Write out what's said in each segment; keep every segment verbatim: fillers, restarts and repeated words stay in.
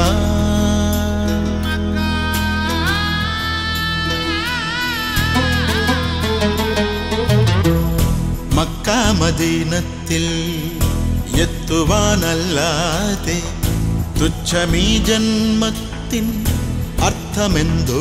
Mecca മദീനത്തിൽ എത്തുവാനല്ലാതെ തുച്ഛമീ ജന്മത്തിൻ അർത്ഥമെന്തോ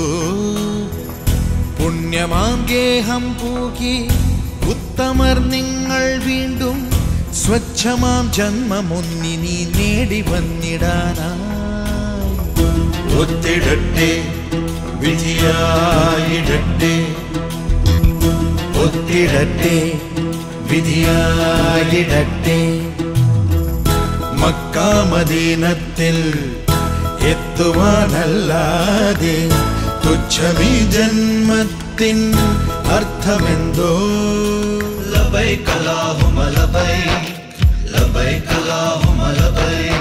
പുണ്യമാം ഗേഹം പൂകി ഉത്തമർ നിങ്ങൾ വീണ്ടും സ്വച്ഛമാം ജന്മമൊന്നിനി നേടി വന്നിടാനായി ഒത്തിടട്ടെ വിധിയായിടട്ടെ ഒത്തിടട്ടെ വിധിയായിടട്ടെ മക്ക മദീനത്തിൽ എത്തുവാനല്ലാതെ തുച്ഛമീ ജന്മത്തിൻ അർത്ഥമെന്തോ ലബൈക അല്ലാഹുമ്മ ലബൈക ലബൈക അല്ലാഹുമ്മ ലബൈക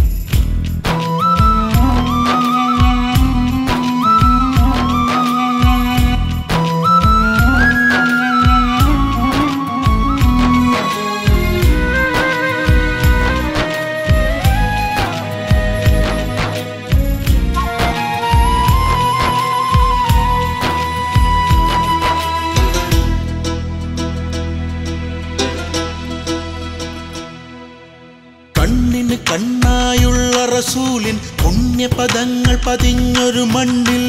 കണ്ണിന് കണ്ണായുള്ള റസൂലിൻ പുണ്യപദങ്ങൾ പതിഞ്ഞൊരു മണ്ണിൽ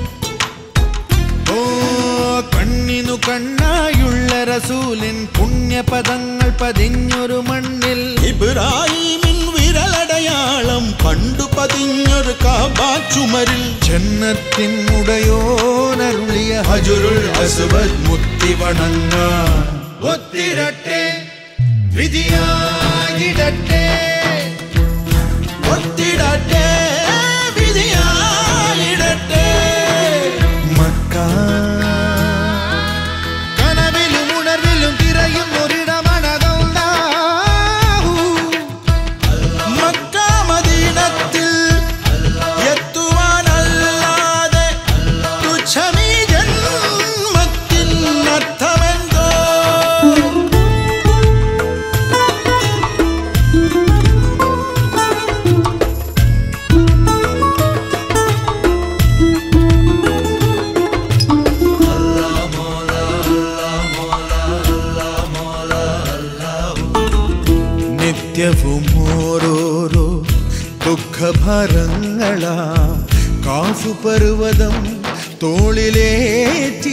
ഓ കണ്ണിനു കണ്ണായുള്ള റസൂലിൻ പുണ്യപദങ്ങൾ പതിഞ്ഞൊരു മണ്ണിൽ ഇബ്രാഹീമിൻ വിരലടയാളം പണ്ടു പതിഞ്ഞൊരു കാബാ ചുമരിൽ ജന്നത്തിൻ ഉടയോനരുളിയ ഹജറുൽ അസ്വദ് മുത്തി വണങ്ങാൻ ഒത്തിരട്ടെ വിധിയായിടട്ടെ ഒത്തിടട്ടെ വിധിയായിടട്ടെ മക്ക കനവിലും ഉണർവിലും തിരയും ഒരിടമണതല്ലാഹു മക്ക മദീനത്തിൽ എത്തുവാനല്ലാതെ തുച്ഛമീ ജന്മത്തിൻ അർത്ഥമെന്തോ നിത്യവും ഓരോരോ ദുഃഖഭാരങ്ങളാ കാഫു പർവ്വതം തോളിലേറ്റി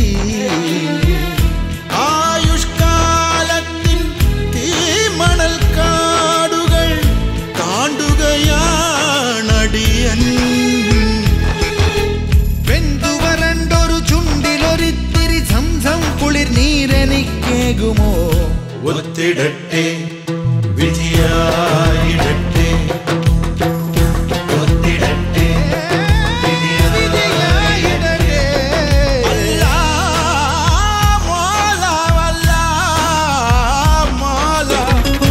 ആയുഷ്കാലത്തിൻ തീമണൽ കാടുകൾ താണ്ടുകയാണടിയൻ വെന്തുവരണ്ടൊരു ചുണ്ടിലൊരിത്തിരി സംസം കുളിർ നീരെനിക്കേകുമോ ഒത്തിടട്ടെ വിധിയായിടട്ടെ ഒത്തിടട്ടെ വിധിയായിടട്ടെ. അല്ലാ മോല വല്ലാ മോല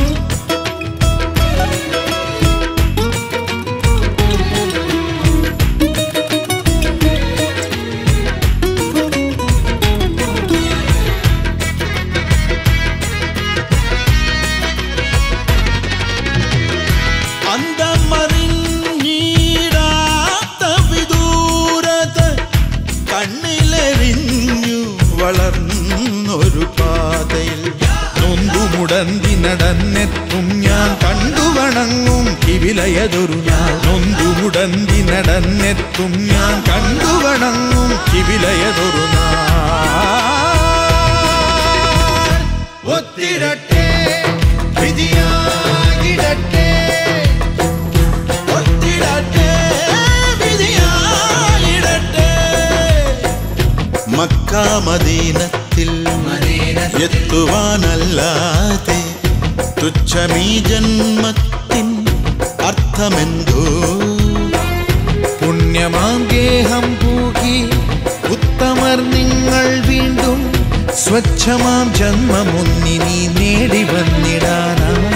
അന്തമറിഞ്ഞീടാത്ത വിദൂരത കണ്ണിലെറിഞ്ഞു വളർന്നൊരു പാതയിൽ നൊന്തുമുടന്തി നടന്നെത്തും ഞാൻ കണ്ടുവണങ്ങും കിവിലയതൊരു ഞാൻ നൊന്തുമുടന്തി നടന്നെത്തും ഞാൻ കണ്ടുവണങ്ങും കിവിലയതൊരു നാൾ ഒത്തിരട്ടെ വിധിയായിടട്ടെ ഒത്തിടട്ടെ വിധിയായിടട്ടെ മക്ക മദീനത്തിൽ എത്തുവാനല്ലാതെ തുച്ഛമീ ജന്മത്തിൻ അർത്ഥമെന്തോ പുണ്യമാം ഗേഹം പൂകി ഉത്തമർ നിങ്ങൾ വീണ്ടും സ്വച്ഛമാം ജന്മമൊന്നിനി നേടി വന്നിടാനാ